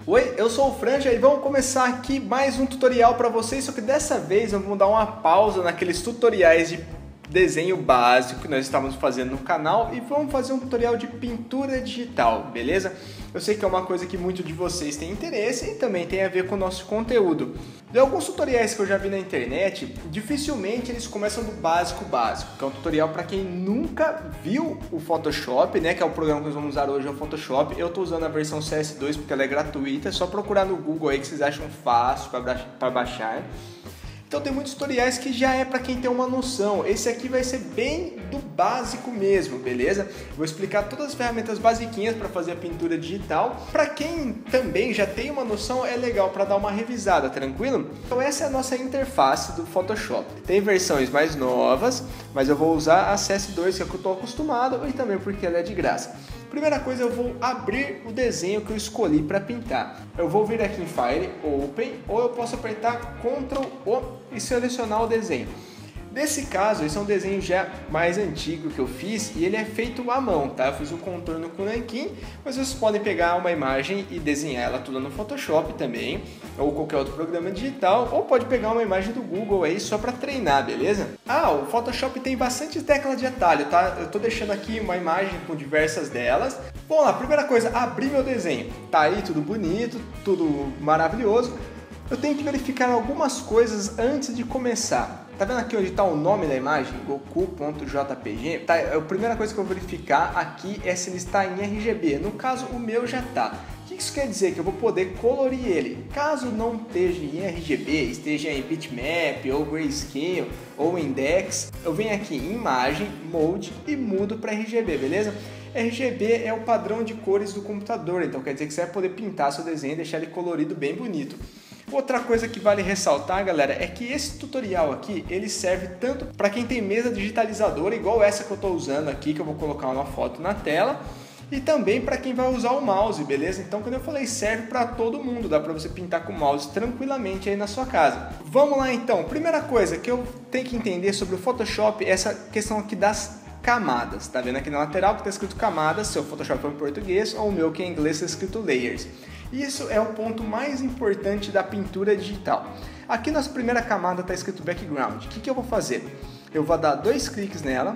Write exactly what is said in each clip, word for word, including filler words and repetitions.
Oi, eu sou o Franja e vamos começar aqui mais um tutorial para vocês, só que dessa vez eu vou dar uma pausa naqueles tutoriais de desenho básico que nós estávamos fazendo no canal e vamos fazer um tutorial de pintura digital, beleza? Eu sei que é uma coisa que muitos de vocês têm interesse e também tem a ver com o nosso conteúdo. De alguns tutoriais que eu já vi na internet, dificilmente eles começam do básico básico, que é um tutorial para quem nunca viu o Photoshop, né, que é o programa que nós vamos usar hoje, é o Photoshop. Eu estou usando a versão C S dois porque ela é gratuita, é só procurar no Google aí que vocês acham fácil para baixar. Então tem muitos tutoriais que já é para quem tem uma noção. Esse aqui vai ser bem do básico mesmo, beleza? Vou explicar todas as ferramentas basiquinhas para fazer a pintura digital. Para quem também já tem uma noção, é legal para dar uma revisada, tranquilo? Então essa é a nossa interface do Photoshop. Tem versões mais novas, mas eu vou usar a C S dois, que é o que eu estou acostumado, e também porque ela é de graça. Primeira coisa, eu vou abrir o desenho que eu escolhi para pintar. Eu vou vir aqui em File, Open, ou eu posso apertar control O e selecionar o desenho. Nesse caso, esse é um desenho já mais antigo que eu fiz e ele é feito à mão, tá? Eu fiz o contorno com nanquim, mas vocês podem pegar uma imagem e desenhar ela toda no Photoshop também, ou qualquer outro programa digital, ou pode pegar uma imagem do Google aí só para treinar, beleza? Ah, o Photoshop tem bastante tecla de atalho, tá? Eu tô deixando aqui uma imagem com diversas delas. Vamos lá, primeira coisa, abrir meu desenho. Tá aí tudo bonito, tudo maravilhoso. Eu tenho que verificar algumas coisas antes de começar. Tá vendo aqui onde está o nome da imagem? Goku ponto J P G? Tá, a primeira coisa que eu vou verificar aqui é se ele está em R G B. No caso, o meu já tá. O que isso quer dizer? Que eu vou poder colorir ele. Caso não esteja em R G B, esteja em bitmap, ou grayscale, ou index, eu venho aqui em imagem, mode e mudo para R G B, beleza? R G B é o padrão de cores do computador, então quer dizer que você vai poder pintar seu desenho e deixar ele colorido bem bonito. Outra coisa que vale ressaltar, galera, é que esse tutorial aqui, ele serve tanto para quem tem mesa digitalizadora, igual essa que eu estou usando aqui, que eu vou colocar uma foto na tela, e também para quem vai usar o mouse, beleza? Então, quando eu falei, serve para todo mundo, dá para você pintar com o mouse tranquilamente aí na sua casa. Vamos lá então, primeira coisa que eu tenho que entender sobre o Photoshop é essa questão aqui das camadas. Tá vendo aqui na lateral que está escrito camadas, se o Photoshop for em português, ou o meu que é em inglês está escrito layers. Isso é o ponto mais importante da pintura digital. Aqui na primeira camada está escrito background. O que, que eu vou fazer? Eu vou dar dois cliques nela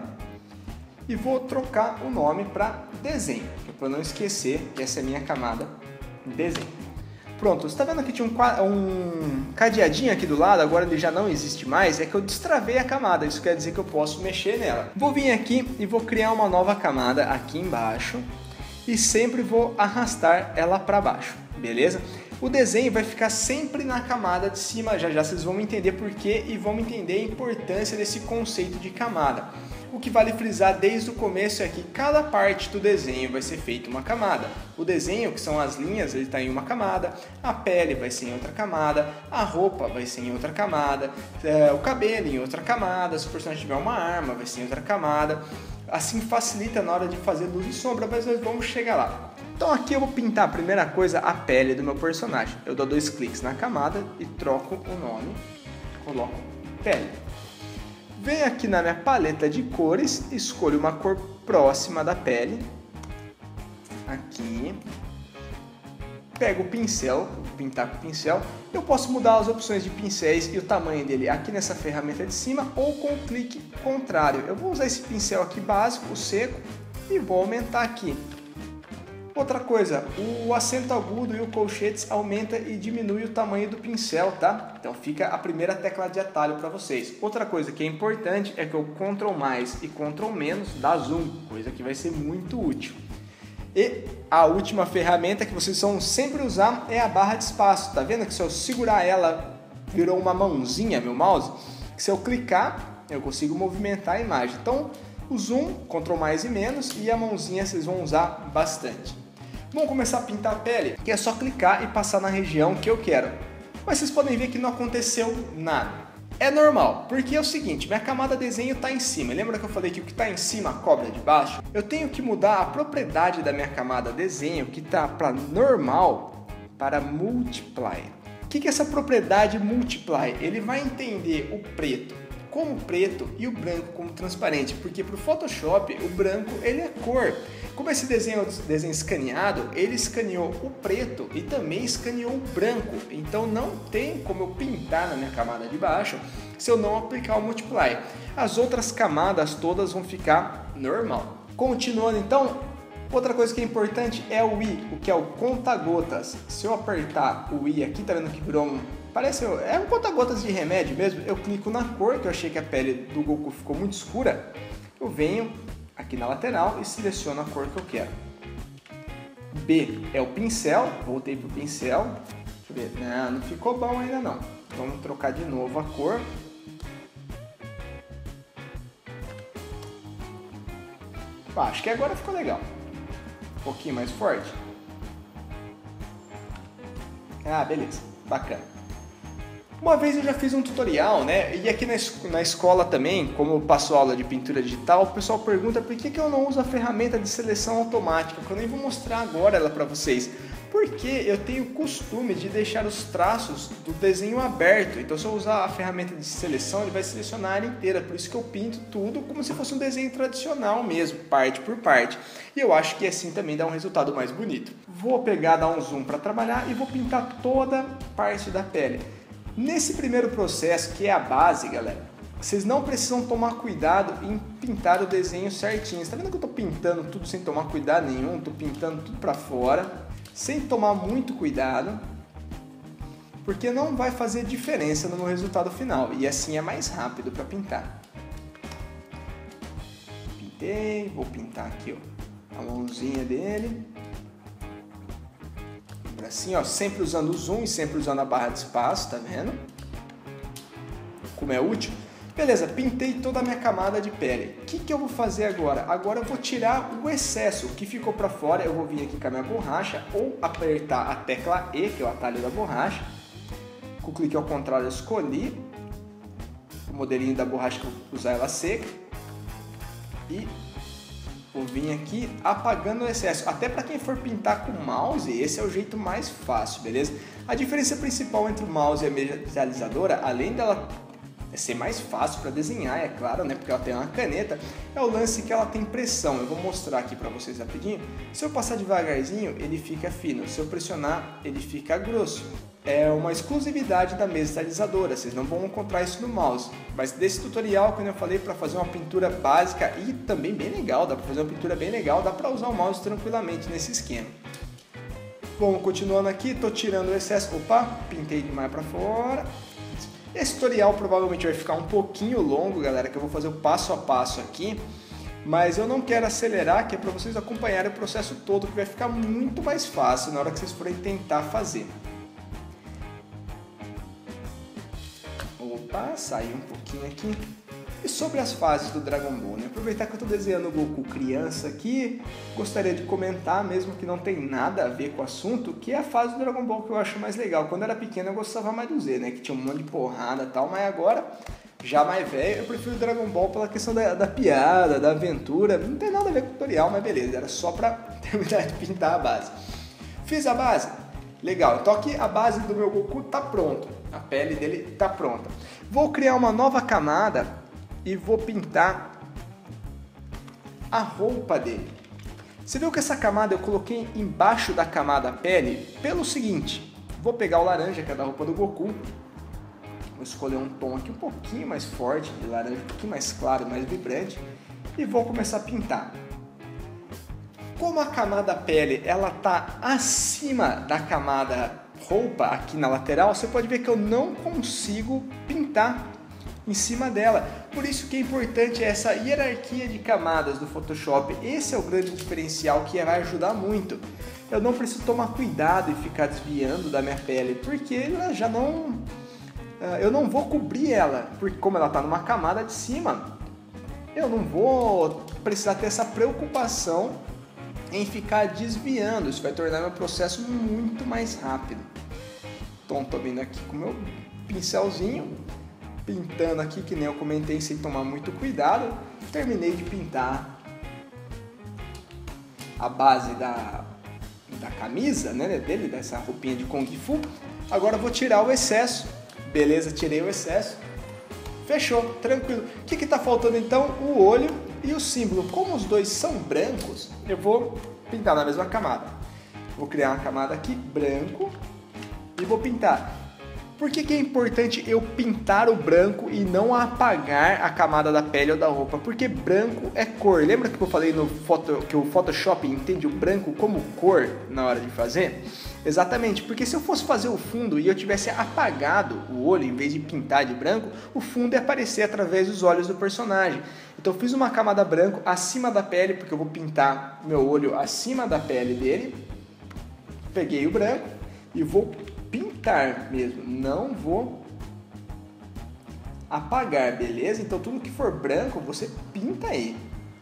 e vou trocar o nome para desenho, para não esquecer que essa é a minha camada desenho. Pronto, você está vendo que tinha um, um cadeadinho aqui do lado, agora ele já não existe mais, é que eu destravei a camada, isso quer dizer que eu posso mexer nela. Vou vir aqui e vou criar uma nova camada aqui embaixo e sempre vou arrastar ela para baixo, beleza? O desenho vai ficar sempre na camada de cima, já já vocês vão entender por quê e vão entender a importância desse conceito de camada. O que vale frisar desde o começo é que cada parte do desenho vai ser feita uma camada. O desenho, que são as linhas, ele está em uma camada, a pele vai ser em outra camada, a roupa vai ser em outra camada, é, o cabelo em outra camada, se o personagem tiver uma arma vai ser em outra camada. Assim facilita na hora de fazer luz e sombra, mas nós vamos chegar lá. Então aqui eu vou pintar a primeira coisa a pele do meu personagem. Eu dou dois cliques na camada e troco o nome, coloco pele. Venho aqui na minha paleta de cores, escolho uma cor próxima da pele, aqui, pego o pincel, vou pintar com o pincel, eu posso mudar as opções de pincéis e o tamanho dele aqui nessa ferramenta de cima ou com o clique contrário. Eu vou usar esse pincel aqui básico, o seco, e vou aumentar aqui. Outra coisa, o acento agudo e o colchetes aumenta e diminui o tamanho do pincel, tá? Então fica a primeira tecla de atalho para vocês. Outra coisa que é importante é que o Ctrl mais e Ctrl menos dá zoom, coisa que vai ser muito útil. E a última ferramenta que vocês vão sempre usar é a barra de espaço. Tá vendo que se eu segurar ela, virou uma mãozinha meu mouse? Que se eu clicar, eu consigo movimentar a imagem. Então o zoom, Ctrl mais e menos, e a mãozinha vocês vão usar bastante. Vamos começar a pintar a pele, que é só clicar e passar na região que eu quero. Mas vocês podem ver que não aconteceu nada. É normal, porque é o seguinte, minha camada desenho está em cima. Lembra que eu falei que o que está em cima cobra de baixo? Eu tenho que mudar a propriedade da minha camada desenho, que está para normal, para multiply. O que é essa propriedade multiply? Ele vai entender o preto como preto e o branco como transparente, porque para o Photoshop o branco ele é cor. Como esse desenho é um desenho escaneado, ele escaneou o preto e também escaneou o branco, então não tem como eu pintar na minha camada de baixo se eu não aplicar o Multiply. As outras camadas todas vão ficar normal. Continuando então, outra coisa que é importante é o I, o que é o conta-gotas. Se eu apertar o I aqui, tá vendo que virou um... Parece, é um conta-gotas de remédio mesmo. Eu clico na cor, que eu achei que a pele do Goku ficou muito escura. Eu venho aqui na lateral e seleciono a cor que eu quero. B é o pincel, voltei pro pincel. Deixa eu ver, não, não ficou bom ainda não. Vamos trocar de novo a cor. Ah, acho que agora ficou legal. Um pouquinho mais forte. Ah, beleza, bacana. Uma vez eu já fiz um tutorial, né? E aqui na, es na escola também, como eu passo aula de pintura digital, o pessoal pergunta por que, que eu não uso a ferramenta de seleção automática, que eu nem vou mostrar agora ela para vocês. Porque eu tenho o costume de deixar os traços do desenho aberto. Então se eu usar a ferramenta de seleção, ele vai selecionar a área inteira. Por isso que eu pinto tudo como se fosse um desenho tradicional mesmo, parte por parte. E eu acho que assim também dá um resultado mais bonito. Vou pegar, dar um zoom para trabalhar e vou pintar toda parte da pele. Nesse primeiro processo, que é a base, galera, vocês não precisam tomar cuidado em pintar o desenho certinho. Você tá vendo que eu tô pintando tudo sem tomar cuidado nenhum? Tô pintando tudo para fora, sem tomar muito cuidado, porque não vai fazer diferença no meu resultado final. E assim é mais rápido para pintar. Pintei, vou pintar aqui, ó, a mãozinha dele. Assim, ó, sempre usando o zoom e sempre usando a barra de espaço, tá vendo? Como é útil. Beleza, pintei toda a minha camada de pele. O que, que eu vou fazer agora? Agora eu vou tirar o excesso, o que ficou para fora. Eu vou vir aqui com a minha borracha ou apertar a tecla E, que é o atalho da borracha. Com o clique ao contrário eu escolhi o modelinho da borracha que eu vou usar ela seca. E vou vir aqui apagando o excesso. Até para quem for pintar com mouse, esse é o jeito mais fácil, beleza? A diferença principal entre o mouse e a metalizadora, além dela ser mais fácil para desenhar, é claro, né? Porque ela tem uma caneta, é o lance que ela tem pressão. Eu vou mostrar aqui para vocês rapidinho. Se eu passar devagarzinho, ele fica fino. Se eu pressionar, ele fica grosso. É uma exclusividade da metalizadora, vocês não vão encontrar isso no mouse. Mas desse tutorial, como eu falei, para fazer uma pintura básica e também bem legal, dá para fazer uma pintura bem legal, dá para usar o mouse tranquilamente nesse esquema. Bom, continuando aqui, tô tirando o excesso. Opa, pintei demais para fora. Esse tutorial provavelmente vai ficar um pouquinho longo, galera, que eu vou fazer o passo a passo aqui. Mas eu não quero acelerar, que é para vocês acompanharem o processo todo, que vai ficar muito mais fácil na hora que vocês forem tentar fazer. Opa, saiu um pouquinho aqui. E sobre as fases do Dragon Ball, né? Aproveitar que eu estou desenhando o Goku criança aqui, gostaria de comentar, mesmo que não tem nada a ver com o assunto, que é a fase do Dragon Ball que eu acho mais legal. Quando eu era pequeno eu gostava mais do Z, né? Que tinha um monte de porrada e tal, mas agora, já mais velho, eu prefiro o Dragon Ball pela questão da, da piada, da aventura. Não tem nada a ver com o tutorial, mas beleza, era só para terminar de pintar a base. Fiz a base? Legal, então aqui a base do meu Goku tá pronta, a pele dele tá pronta. Vou criar uma nova camada e vou pintar a roupa dele. Você viu que essa camada eu coloquei embaixo da camada pele pelo seguinte, vou pegar o laranja que é da roupa do Goku, vou escolher um tom aqui um pouquinho mais forte, de laranja um pouquinho mais claro, mais vibrante, e vou começar a pintar. Como a camada pele ela tá acima da camada roupa aqui na lateral, você pode ver que eu não consigo pintar em cima dela. Por isso que é importante essa hierarquia de camadas do Photoshop. Esse é o grande diferencial que vai ajudar muito. Eu não preciso tomar cuidado e ficar desviando da minha pele, porque ela já não... eu não vou cobrir ela, porque como ela está numa camada de cima, eu não vou precisar ter essa preocupação em ficar desviando. Isso vai tornar meu processo muito mais rápido. Então estou vindo aqui com o meu pincelzinho, pintando aqui, que nem eu comentei, sem tomar muito cuidado. Terminei de pintar a base da, da camisa, né, dele, dessa roupinha de Kung Fu. Agora eu vou tirar o excesso. Beleza, tirei o excesso. Fechou, tranquilo. O que está faltando então? O olho e o símbolo. Como os dois são brancos, eu vou pintar na mesma camada. Vou criar uma camada aqui, branco, e vou pintar. Por que que é importante eu pintar o branco e não apagar a camada da pele ou da roupa? Porque branco é cor. Lembra que eu falei no foto, que o Photoshop entende o branco como cor na hora de fazer? Exatamente, porque se eu fosse fazer o fundo e eu tivesse apagado o olho em vez de pintar de branco, o fundo ia aparecer através dos olhos do personagem. Então eu fiz uma camada branco acima da pele, porque eu vou pintar meu olho acima da pele dele. Peguei o branco e vou pintar mesmo, não vou apagar, beleza? Então tudo que for branco, você pinta aí.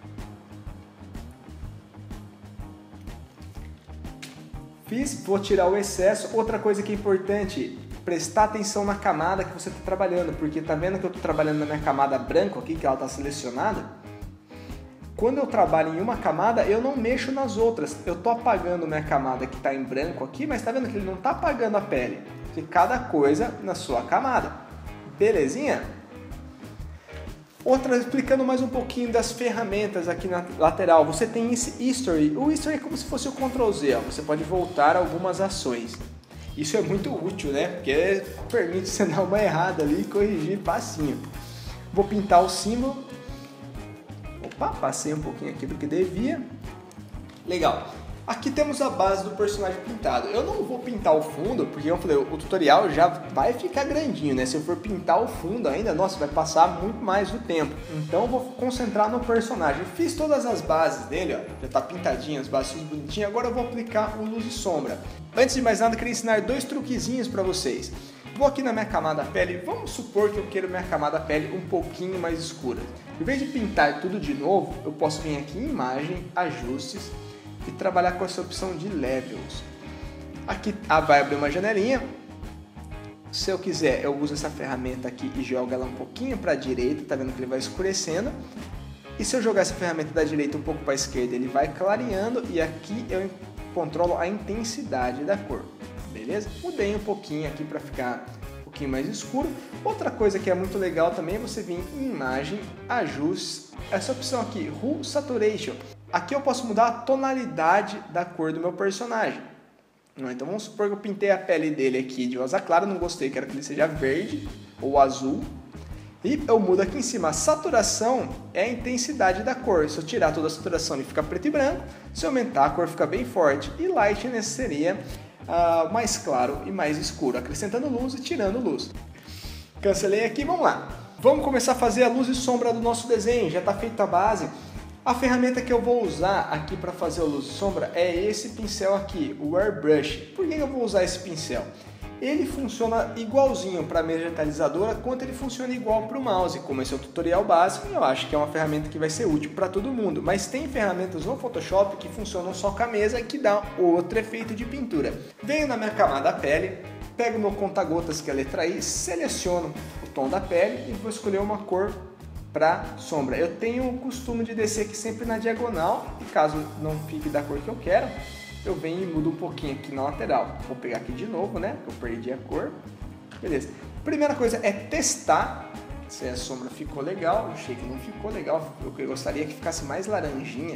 Fiz, vou tirar o excesso. Outra coisa que é importante, prestar atenção na camada que você está trabalhando, porque tá vendo que eu estou trabalhando na minha camada branca aqui, que ela está selecionada? Quando eu trabalho em uma camada, eu não mexo nas outras. Eu estou apagando minha camada que está em branco aqui, mas está vendo que ele não está apagando a pele. De cada coisa na sua camada. Belezinha? Outra, explicando mais um pouquinho das ferramentas aqui na lateral. Você tem esse History. O History é como se fosse o control Z. Ó. Você pode voltar algumas ações. Isso é muito útil, né? Porque permite você dar uma errada ali e corrigir facinho. Vou pintar o símbolo. Opa, passei um pouquinho aqui do que devia. Legal. Aqui temos a base do personagem pintado. Eu não vou pintar o fundo, porque eu falei, o tutorial já vai ficar grandinho, né? Se eu for pintar o fundo ainda, nossa, vai passar muito mais do tempo. Então eu vou concentrar no personagem. Fiz todas as bases dele, ó. Já tá pintadinho, as bases bonitinhas. Agora eu vou aplicar o luz e sombra. Antes de mais nada, eu queria ensinar dois truquezinhos para vocês. Vou aqui na minha camada pele, vamos supor que eu quero minha camada pele um pouquinho mais escura. Em vez de pintar tudo de novo, eu posso vir aqui em imagem, ajustes e trabalhar com essa opção de levels. Aqui vai abrir uma janelinha. Se eu quiser, eu uso essa ferramenta aqui e jogo ela um pouquinho para a direita, tá vendo que ele vai escurecendo. E se eu jogar essa ferramenta da direita um pouco para a esquerda, ele vai clareando e aqui eu controlo a intensidade da cor. Beleza? Mudei um pouquinho aqui para ficar um pouquinho mais escuro. Outra coisa que é muito legal também é você vir em imagem, ajustes, essa opção aqui, Hue Saturation. Aqui eu posso mudar a tonalidade da cor do meu personagem. Então vamos supor que eu pintei a pele dele aqui de rosa clara, não gostei, quero que ele seja verde ou azul. E eu mudo aqui em cima, a saturação é a intensidade da cor. Se eu tirar toda a saturação ele fica preto e branco, se eu aumentar a cor fica bem forte. E lightness seria Uh, mais claro e mais escuro, acrescentando luz e tirando luz. Cancelei aqui, vamos lá. Vamos começar a fazer a luz e sombra do nosso desenho, já está feita a base. A ferramenta que eu vou usar aqui para fazer a luz e sombra é esse pincel aqui, o Airbrush. Por que eu vou usar esse pincel? Ele funciona igualzinho para a digitalizadora quanto ele funciona igual para o mouse. Como esse é o tutorial básico, eu acho que é uma ferramenta que vai ser útil para todo mundo. Mas tem ferramentas no Photoshop que funcionam só com a mesa e que dá outro efeito de pintura. Venho na minha camada pele, pego o meu conta-gotas que é a letra I, seleciono o tom da pele e vou escolher uma cor para sombra. Eu tenho o costume de descer aqui sempre na diagonal e caso não fique da cor que eu quero, eu venho e mudo um pouquinho aqui na lateral. Vou pegar aqui de novo, né? Eu perdi a cor. Beleza. Primeira coisa é testar se a sombra ficou legal. Eu achei que não ficou legal. Eu gostaria que ficasse mais laranjinha.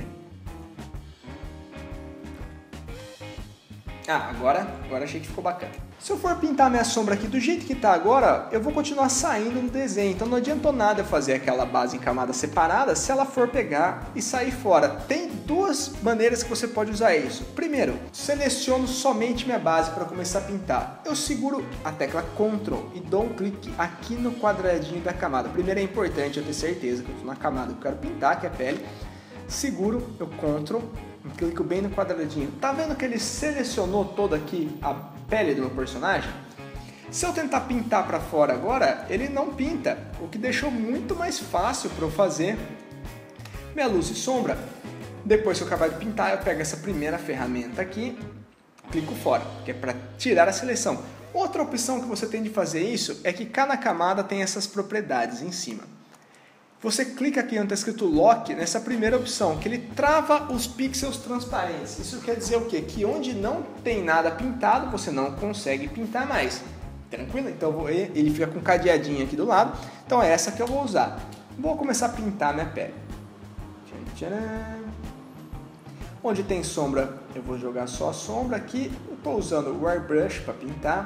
Ah, agora, agora achei que ficou bacana. Se eu for pintar minha sombra aqui do jeito que tá agora, eu vou continuar saindo no desenho. Então não adiantou nada eu fazer aquela base em camada separada se ela for pegar e sair fora. Tem duas maneiras que você pode usar isso. Primeiro, seleciono somente minha base para começar a pintar. Eu seguro a tecla control e dou um clique aqui no quadradinho da camada. Primeiro é importante eu ter certeza que eu estou na camada que eu quero pintar, que é a pele. Seguro, eu control, clico bem no quadradinho. Tá vendo que ele selecionou toda aqui a pele do meu personagem? Se eu tentar pintar para fora agora, ele não pinta, o que deixou muito mais fácil para eu fazer minha luz e sombra. Depois que eu acabar de pintar, eu pego essa primeira ferramenta aqui, clico fora, que é para tirar a seleção. Outra opção que você tem de fazer isso é que cada camada tem essas propriedades em cima. Você clica aqui onde está escrito Lock, nessa primeira opção, que ele trava os pixels transparentes. Isso quer dizer o quê? Que onde não tem nada pintado, você não consegue pintar mais. Tranquilo? Então eu vou, ele fica com um cadeadinho aqui do lado. Então é essa que eu vou usar. Vou começar a pintar minha pele. Tcharam. Onde tem sombra, eu vou jogar só a sombra aqui. Eu estou usando o airbrush para pintar.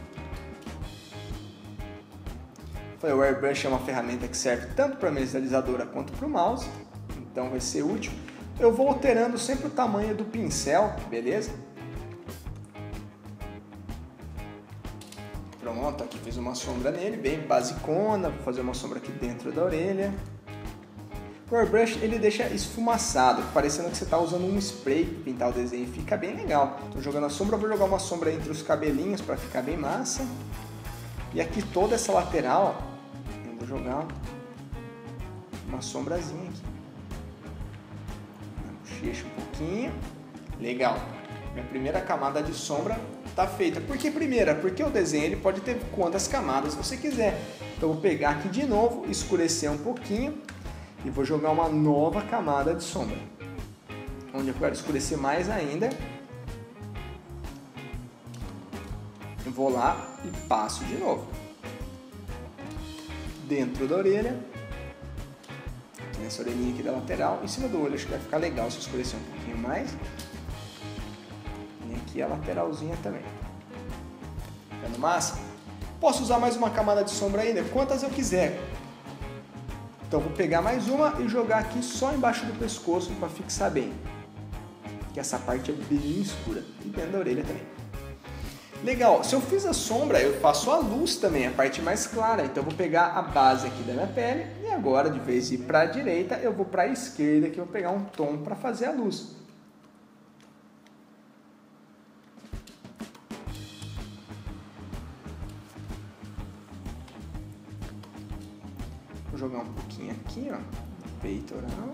O airbrush é uma ferramenta que serve tanto para a minimalizadora quanto para o mouse. Então vai ser útil. Eu vou alterando sempre o tamanho do pincel, beleza? Pronto, aqui fiz uma sombra nele, bem basicona. Vou fazer uma sombra aqui dentro da orelha. O airbrush ele deixa esfumaçado, parecendo que você está usando um spray para pintar o desenho, fica bem legal. Estou jogando a sombra, vou jogar uma sombra entre os cabelinhos para ficar bem massa. E aqui toda essa lateral, eu vou jogar uma sombrazinha aqui. Na bochecha um pouquinho. Legal. Minha primeira camada de sombra está feita. Por que primeira? Porque o desenho ele pode ter quantas camadas você quiser. Então eu vou pegar aqui de novo, escurecer um pouquinho. E vou jogar uma nova camada de sombra. Onde eu quero escurecer mais ainda. Eu vou lá e passo de novo. Dentro da orelha. Nessa orelhinha aqui da lateral. Em cima do olho, acho que vai ficar legal se eu escurecer um pouquinho mais. E aqui a lateralzinha também. Ficando massa? Posso usar mais uma camada de sombra ainda? Quantas eu quiser. Então vou pegar mais uma e jogar aqui só embaixo do pescoço para fixar bem. Que essa parte é bem escura. E dentro da orelha também. Legal, se eu fiz a sombra, eu faço a luz também, a parte mais clara. Então eu vou pegar a base aqui da minha pele e agora, de vez de ir para a direita, eu vou para a esquerda que eu vou pegar um tom para fazer a luz. Vou jogar um pouquinho aqui, ó, no peitoral.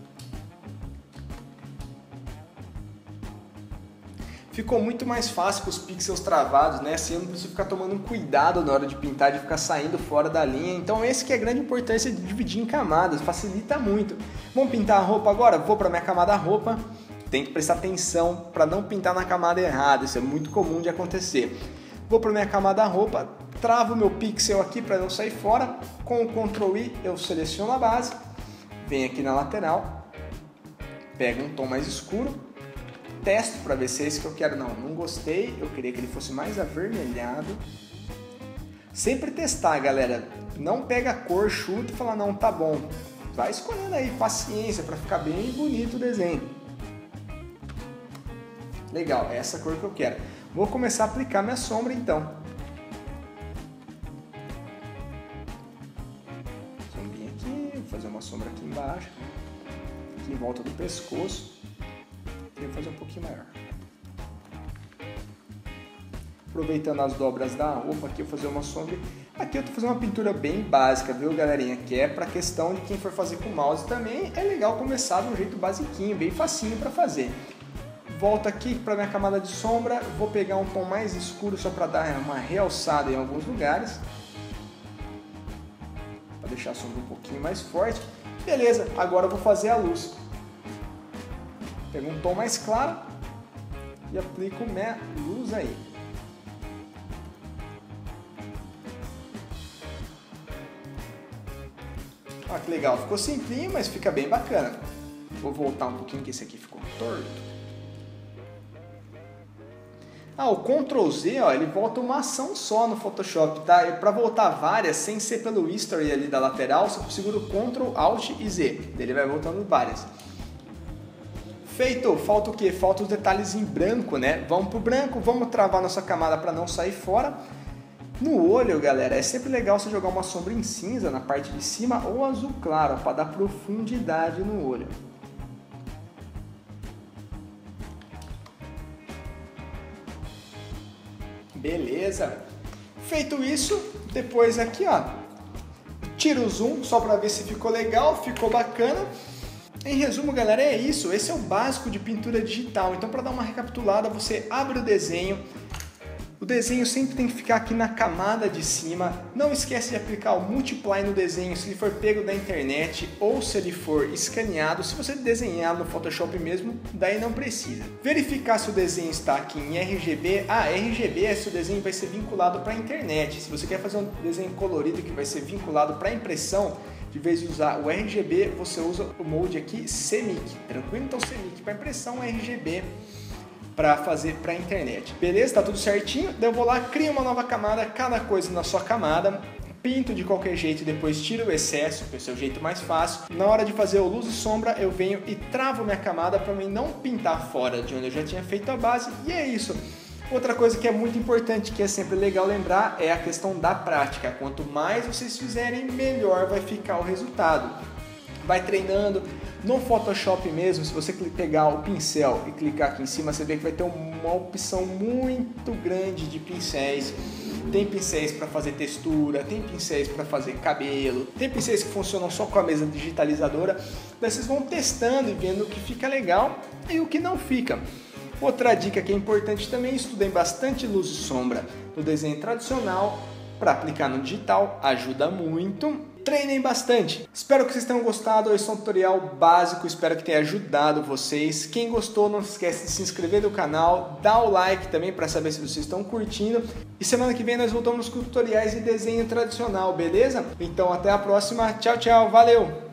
Ficou muito mais fácil com os pixels travados, né? Assim eu não preciso ficar tomando um cuidado na hora de pintar, de ficar saindo fora da linha. Então esse que é a grande importância de dividir em camadas, facilita muito. Vamos pintar a roupa agora? Vou para minha camada roupa. Tem que prestar atenção para não pintar na camada errada, isso é muito comum de acontecer. Vou para minha camada roupa, travo o meu pixel aqui para não sair fora. Com o control I eu seleciono a base, venho aqui na lateral, pego um tom mais escuro, testo para ver se é esse que eu quero. Não, não gostei, eu queria que ele fosse mais avermelhado. Sempre testar, galera. Não pega a cor, chuta e fala, não, tá bom. Vai escolhendo aí, paciência, para ficar bem bonito o desenho. Legal, é essa cor que eu quero. Vou começar a aplicar minha sombra então. Sombrinha aqui, vou fazer uma sombra aqui embaixo, aqui em volta do pescoço. Queria fazer um pouquinho maior. Aproveitando as dobras da roupa aqui, eu vou fazer uma sombra. Aqui eu tô fazendo uma pintura bem básica, viu, galerinha? Que é para questão de quem for fazer com mouse também. É legal começar de um jeito basiquinho, bem facinho para fazer. Volto aqui para minha camada de sombra, vou pegar um tom mais escuro só para dar uma realçada em alguns lugares. Para deixar a sombra um pouquinho mais forte. Beleza, agora eu vou fazer a luz. Pego um tom mais claro e aplico minha luz aí. Olha que legal, ficou simplinho, mas fica bem bacana. Vou voltar um pouquinho que esse aqui ficou torto. Ah, o control Z, ó, ele volta uma ação só no Photoshop, tá? E para voltar várias, sem ser pelo history ali da lateral, você segura o control alt e Z. Ele vai voltando várias. Feito, falta o que? Falta os detalhes em branco, né? Vamos pro branco, vamos travar nossa camada para não sair fora. No olho, galera, é sempre legal você jogar uma sombra em cinza na parte de cima ou azul claro, para dar profundidade no olho. Beleza. Feito isso, depois aqui, ó, tira o zoom só para ver se ficou legal, ficou bacana. Em resumo, galera, é isso. Esse é o básico de pintura digital. Então, para dar uma recapitulada, você abre o desenho, O desenho sempre tem que ficar aqui na camada de cima. Não esquece de aplicar o Multiply no desenho se ele for pego da internet ou se ele for escaneado. Se você desenhar no Photoshop mesmo, daí não precisa. Verificar se o desenho está aqui em R G B. Ah, R G B é se o desenho vai ser vinculado para a internet. Se você quer fazer um desenho colorido que vai ser vinculado para a impressão, de vez de usar o R G B, você usa o mode aqui C M Y K. Tranquilo? Então C M Y K para impressão, R G B para fazer para a internet. Beleza? Tá tudo certinho? Daí eu vou lá, crio uma nova camada, cada coisa na sua camada, pinto de qualquer jeito e depois tiro o excesso, que é o seu jeito mais fácil. Na hora de fazer o luz e sombra, eu venho e travo minha camada para mim não pintar fora de onde eu já tinha feito a base, e é isso. Outra coisa que é muito importante, que é sempre legal lembrar, é a questão da prática. Quanto mais vocês fizerem, melhor vai ficar o resultado. Vai treinando. No Photoshop mesmo, se você pegar o pincel e clicar aqui em cima, você vê que vai ter uma opção muito grande de pincéis. Tem pincéis para fazer textura, tem pincéis para fazer cabelo, tem pincéis que funcionam só com a mesa digitalizadora. Daí vocês vão testando e vendo o que fica legal e o que não fica. Outra dica que é importante também, estudem bastante luz e sombra no desenho tradicional para aplicar no digital, ajuda muito. Treinem bastante. Espero que vocês tenham gostado. Esse é um tutorial básico, espero que tenha ajudado vocês. Quem gostou, não se esquece de se inscrever no canal, dá o like também para saber se vocês estão curtindo. E semana que vem nós voltamos com tutoriais de desenho tradicional, beleza? Então até a próxima. Tchau, tchau. Valeu!